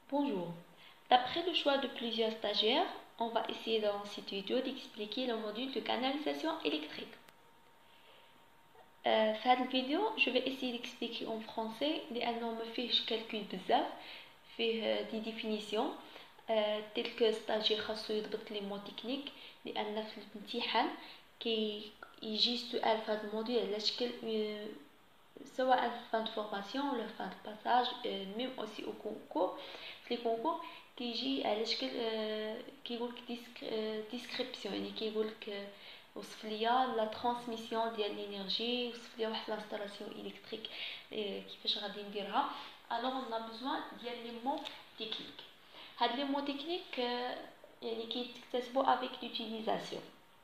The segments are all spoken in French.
Bonjour. D'après le choix de plusieurs stagiaires, on va essayer dans cette vidéo d'expliquer le module de canalisation électrique. في هذه الفيديو je vais essayer d'expliquer en français لأنه ما فيهش calcul بزاف فيه دي définitions telles que stagiaire خاصو يضبط لي مو تكنيك لأن في الامتحان كي يجي سؤال في هذا الموديل على شكل سواء في fin de formation ولا fin de passage même aussi au concours في les concours كيجي على شكل كيقولك description يعني كيقولك وصف ليا لا ترانسميسيون ديال لينيرجي وصف ليا واحد لانستالاسيون الكتريك كيفاش غادي نديرها الوغ on a besoin ديال لي مو تكنيك هاد لي مو تكنيك يعني كيتكتسبوا avec l'utilisation.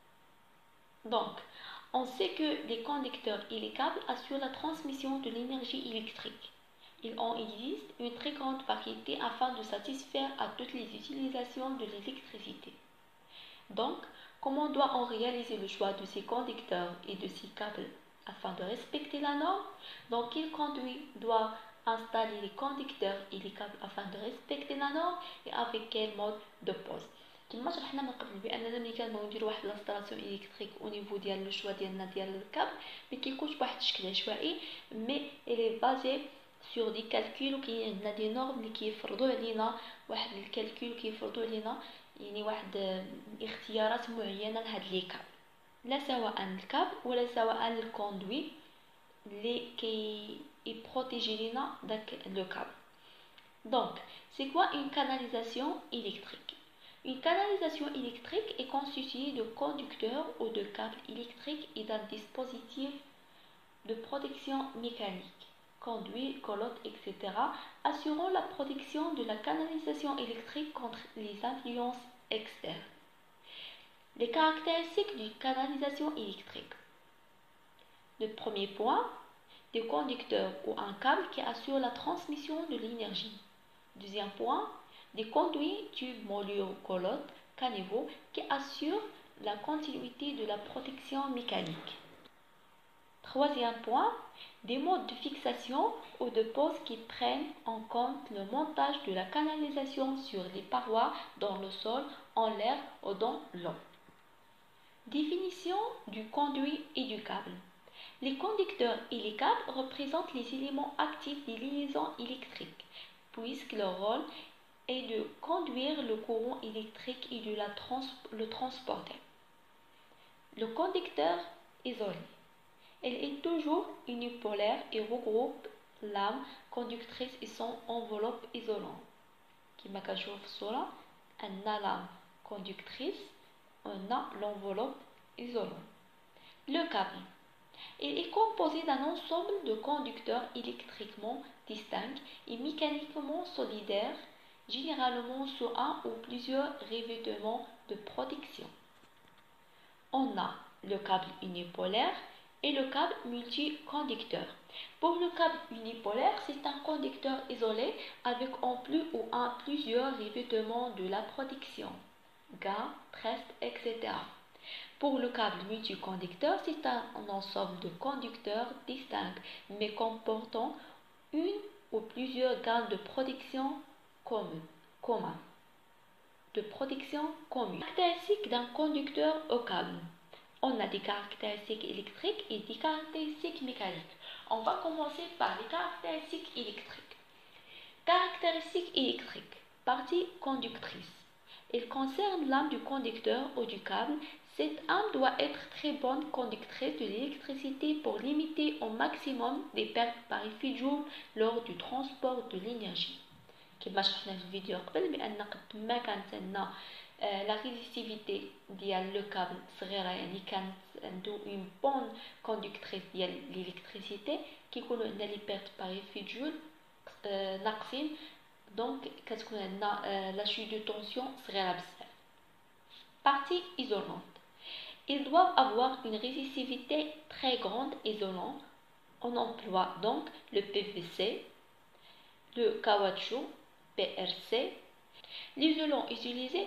Donc on sait que les conducteurs et les câbles assurent la transmission de l'énergie électrique. Il en existe une très grande variété afin de satisfaire à toutes les utilisations de l'électricité. Donc, comment doit-on réaliser le choix de ces conducteurs et de ces câbles afin de respecter la norme? Donc, quel conduit doit installer les conducteurs et les câbles afin de respecter la norme et avec quel mode de pose? كما شرحنا من قبل باننا ملي كنبغيو نديرو واحد لانستالاسيون الكتريك او نيفو ديال لو شوا ديالنا ديال الكابل ما كيكونش بواحد الشكل عشوائي مي الي بازي سور دي كالكول وكاين عندنا دي نورم اللي كيفرضوا علينا واحد الكالكول كيفرضوا علينا يعني واحد اختيارات معينه لهاد لي كابل لا سواء الكابل ولا سواء الكوندوي اللي كي يبروتيجي لينا داك لو كابل. Donc, c'est quoi une canalisation électrique? Une canalisation électrique est constituée de conducteurs ou de câbles électriques et d'un dispositif de protection mécanique, conduits, colottes, etc., assurant la protection de la canalisation électrique contre les influences externes. Les caractéristiques d'une canalisation électrique. Le premier point, des conducteurs ou un câble qui assure la transmission de l'énergie. Deuxième point, des conduits, tubes, moulures, colottes, caniveaux qui assurent la continuité de la protection mécanique. Troisième point, des modes de fixation ou de pose qui prennent en compte le montage de la canalisation sur les parois, dans le sol, en l'air ou dans l'eau. Définition du conduit et du câble. Les conducteurs et les câbles représentent les éléments actifs des liaisons électriques, puisque leur rôle est de conduire le courant électrique et de le transporter. Le conducteur isolé. Elle est toujours unipolaire et regroupe l'âme conductrice et son enveloppe isolante. كما كنشوفوا في الصورة عندنا l'âme conductrice وعندنا l'enveloppe isolante. Le câble. Il est composé d'un ensemble de conducteurs électriquement distincts et mécaniquement solidaires, généralement sous un ou plusieurs revêtements de protection. On a le câble unipolaire et le câble multiconducteur. Pour le câble unipolaire, c'est un conducteur isolé avec en plus ou en plusieurs revêtements de la protection, gaz, treste, etc. Pour le câble multiconducteur, c'est un ensemble de conducteurs distincts mais comportant une ou plusieurs gammes de protection communes. Caractéristiques d'un conducteur au câble. On a des caractéristiques électriques et des caractéristiques mécaniques. On va commencer par les caractéristiques électriques. Caractéristiques électriques. Partie conductrice. Il concerne l'âme du conducteur ou du câble. Cette âme doit être très bonne conductrice de l'électricité pour limiter au maximum les pertes par effet Joule lors du transport de l'énergie. كما شرحنا في الفيديو قبل بأن قد ما كانت عندنا لا ريزيستيفيتي ديال لو كابل صغيره يعني كانت عنده اون بون كوندكتريس ديال ليليكتريسيتي كيكونوا عندنا لي بيرت باغ ايفي جول ناقصين دونك كتكون عندنا لا شوت دو طونسيون صغيره بزاف. Partie isolante. Ils doivent avoir une résistivité très grande isolante. On emploie donc le PVC, le caoutchouc, PRC. L'isolant utilisé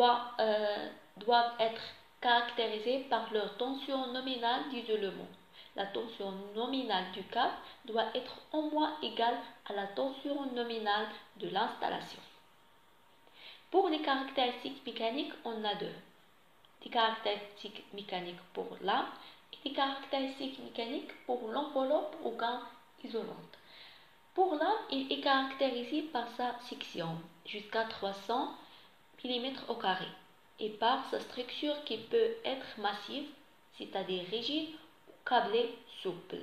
doivent être caractérisés par leur tension nominale d'isolement. la tension nominale du câble doit être au moins égale à la tension nominale de l'installation. Pour les caractéristiques mécaniques, on a deux. Des caractéristiques mécaniques pour l'âme et des caractéristiques mécaniques pour l'enveloppe ou gain isolante. Pour l'âme, il est caractérisé par sa section jusqu'à 300 mm au carré et par sa structure qui peut être massive, c'est-à-dire rigide ou câblée souple.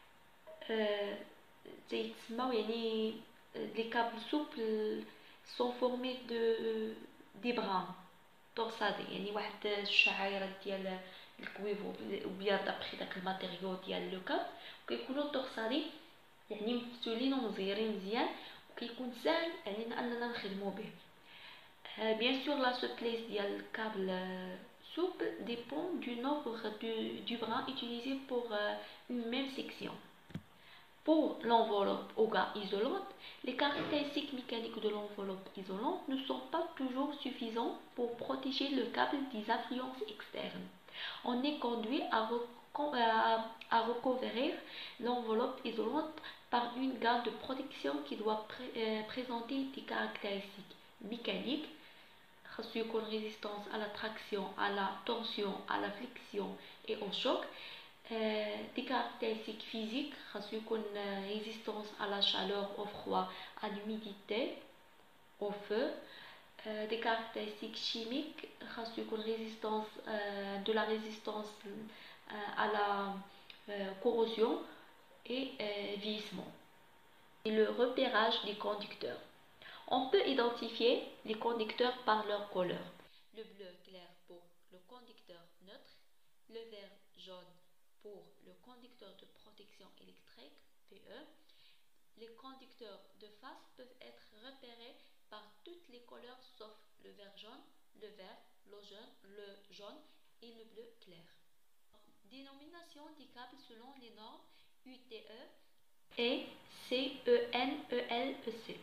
Les câbles souples sont formés des brins torsadés، يعني واحد الشعاير ديال الكويفو وبيا دابخي داك الماتيريو ديال لو كاب وكيكونوا torsadés، يعني مفتولين ومزيرين مزيان وكيكون ساهل علينا اننا نخدمو به. Bien sûr, la souplesse du câble souple dépend du nombre du brin utilisé pour une même section. Pour l'enveloppe au gain isolante, les caractéristiques mécaniques de l'enveloppe isolante ne sont pas toujours suffisantes pour protéger le câble des influences externes. On est conduit à recouvrir l'enveloppe isolante par une gamme de protection qui doit présenter des caractéristiques mécaniques. يكون résistance à la traction, à la tension, à la flexion et au choc. Des caractéristiques physiques, يكون résistance à la chaleur, au froid, à l'humidité, au feu. Des caractéristiques chimiques, يكون résistance de la résistance à la corrosion et vieillissement. Et le repérage des conducteurs. On peut identifier les conducteurs par leur couleur. Le bleu clair pour le conducteur neutre, le vert jaune pour le conducteur de protection électrique, PE. Les conducteurs de face peuvent être repérés par toutes les couleurs sauf le vert jaune, le vert, le jaune et le bleu clair. Dénomination des câbles selon les normes UTE et CENELEC.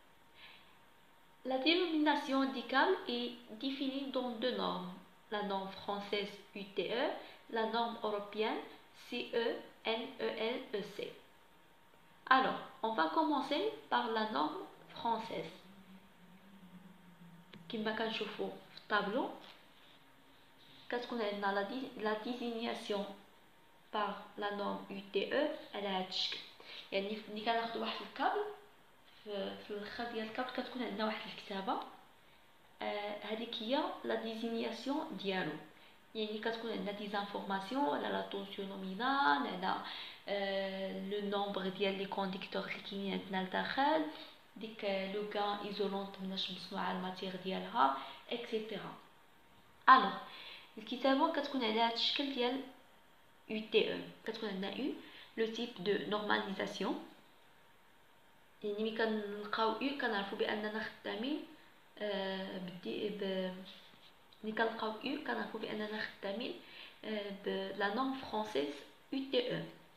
La dénomination des câbles est définie dans deux normes, la norme française UTE, la norme européenne CENELEC. Alors, on va commencer par la norme française. Comme vous pouvez voir dans le tableau, la désignation par la norme UTE elle a هادشكل، يعني ملي كناخدو واحد الكابل في الخا ديال الكابل كتكون عندنا واحد الكتابه، هذيك هي لا ديزينياسيون ديالو، يعني كتكون عندنا دي زانفورماسيون على لا طونسيون نومينال، على لو نومبر ديال لي كونديكتور اللي كاينين عندنا لداخل، ديك لو غان ايزولونت مناش مصنوعه الماتير ديالها اكسيتيرا. الوغ الكتابه كتكون على هذا الشكل ديال UTE، كتكون عندنا U لو تيب دو نورماليزاسيون، يعني ملي كنلقاو U كنعرفوا باننا خدامين ملي كنلقاو U كنعرفوا باننا خدامين بلا نورم فرونسيز UTE.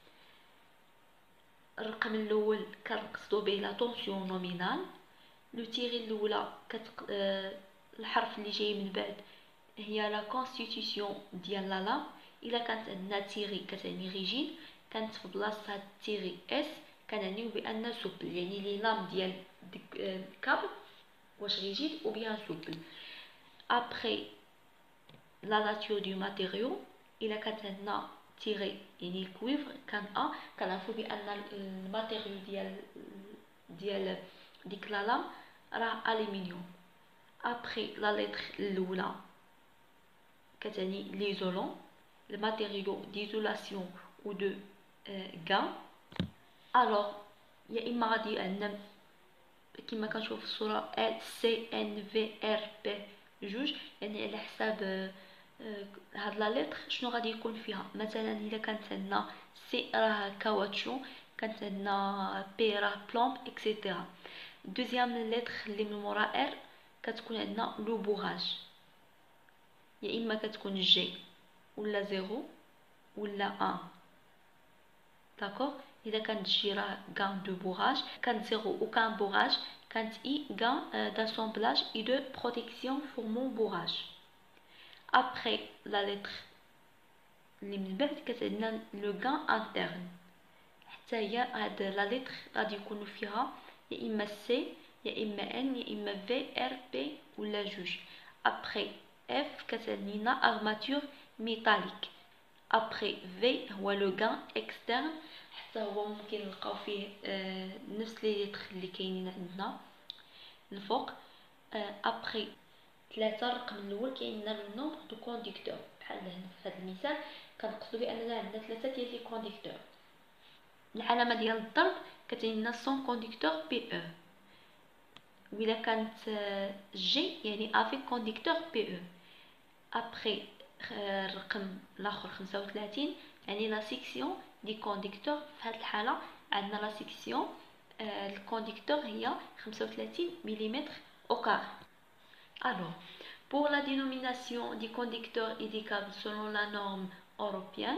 الرقم الاول كنقصدو به لا طونسيون نومينال، لو تيري الاولى الحرف اللي جاي من بعد هي لا كونستيتيوسيون ديال لا لام. الا كانت عندنا تيري كتعني ريجيد، كانت في بلاصه هاد تيري اس كنعنيو بان سوبل، يعني لي لام ديال ديك الكابل واش ريجيد او بيان سوبل. ابري لا ناتور دو ماتيريو، الا كانت عندنا تيري يعني الكويفر كان كنعرفو بان الماتيريو ديال ديك لا لام راه الومنيوم. ابري لا لتر الاولى كتعني ليزولون، le matériau d'isolation ou de gain. alors يا اما غادي عندنا كما كنشوف في الصوره LCNVRP جوج، يعني على حساب هاد لا لتر شنو غادي يكون فيها. مثلا الا كانت عندنا سي راه كاوتشو، كانت عندنا بي راه بلومب اكسيتيرا. دوزيام لتر اللي من مورا ار كتكون عندنا لو بوغاج، يا اما كتكون جي ولا زيرو ولا ان. داكوغ، اذا كانت جي راه غان دو بوغاج، كانت زيرو وكان بوغاج، كانت اي غان داسومبلاج اي دو بروتيكسيون فورمون بوغاج. ابري لا لتر اللي من بعد كتعندنا لو غان انترن، حتى هي هاد لا لتر غادي يكونوا فيها يا اما سي يا اما ان يا اما في ار بي ولا جوج. ابري اف كتعنينا ارماتور ميتاليك. ابري في هو لو غان اكسترن، حتى هو ممكن نلقاو فيه نفس لي لتر اللي كاينين عندنا الفوق. ابري 3 الرقم الاول كاين لنا لو نومبر دو كونديكتور، بحال هنا في هذا المثال كنقصدوا باننا عندنا 3 ديال لي كونديكتور. العلامه ديال الضرب كتعني لنا 100 كونديكتور بي او، وإلا كانت جي يعني افيك كونديكتور بي او. ابري الرقم الاخر 35 يعني لا سيكسيون دي كونديكتور، في هذه الحاله عندنا لا سيكسيون الكونديكتور هي 35 ملم au carré. Alors, pour la dénomination des conducteurs et des câbles selon la norme européenne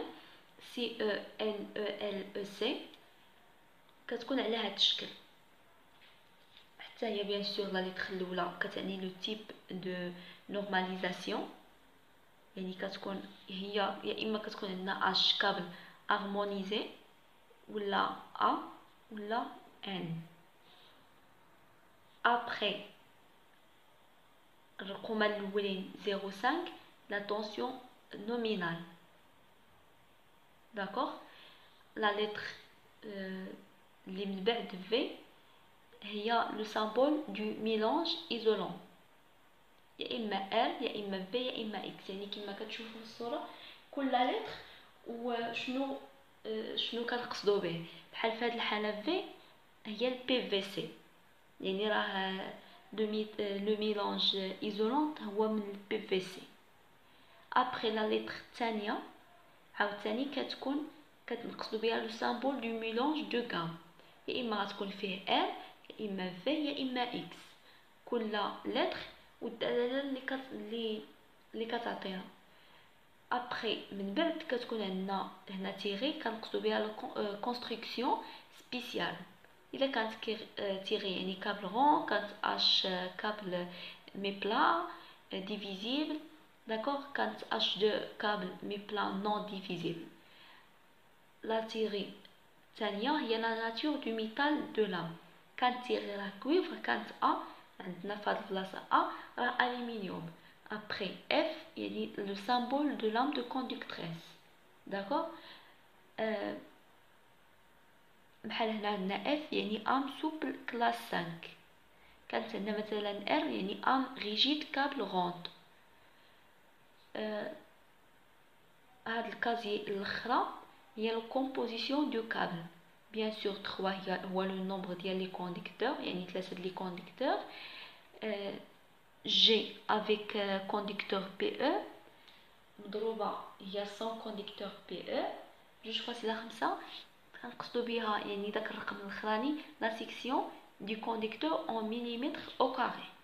CE/NELEC كتكون على هذا الشكل. حتى هي بيان سور لا لتر الاولى كتعني لو تيب دو نورماليزاسيون، يعني كتكون هي يا اما كتكون عندنا اش كابل هارمونيزي ولا ا ولا ان. ابري الرقم الاولين 0.5 لا طونسيون نومينال. داكوغ. لا لتر اللي من بعد في هي لو سامبول دو ميلانج ايزولون، يا اما ال يا اما في يا اما اكس، يعني كما كتشوفوا في الصوره كل لتر وشنو كنقصدوا به. بحال في هذه الحاله في هي البي في سي، يعني راه لو ميلانج ايزولون هو من البي في سي. ابري لا لتر الثانيه عاوتاني كتكون كنقصدوا بها لو سامبول دو ميلانج دو غام، يا اما غتكون فيه ال يا اما في يا اما اكس، كل لتر والدلاله اللي كتعطيها. ابري من بعد كتكون عندنا هنا تيغي كنقصدوا بها كونستركسيون سبيسيال. اذا كانت تيغي يعني كابل رون، كانت اش كابل مي بلا ديفيزيبل. داكوغ. كانت اش دو كابل مي بلا نون ديفيزيبل. لا تيغي الثانيه هي لا ناتور دو ميتال دو لام، كانت تيغي راه كويفر كانت ا، عندنا في هاد البلاصه ا راه الومنيوم. ابري اف يعني لو سامبول دو لام دو كوندكتريس. داكوغ. بحال هنا عندنا اف يعني ام سوبل كلاس 5، كانت عندنا مثلا ار يعني ام ريجيد كابل غوند. هاد الكازي الاخرى هي لو كومبوزيسيون دو كابل. بيان سور 3 هو لو نومبر ديال لي كونديكتور، يعني 3 لي كونديكتور. جي افيك كونديكتور بي او مضروبه هي 100 كونديكتور بي او جوج فاصلة 5 كنقصدو بها يعني داك الرقم الاخراني لا سيكسيون دو كونديكتور en millimètres au carré.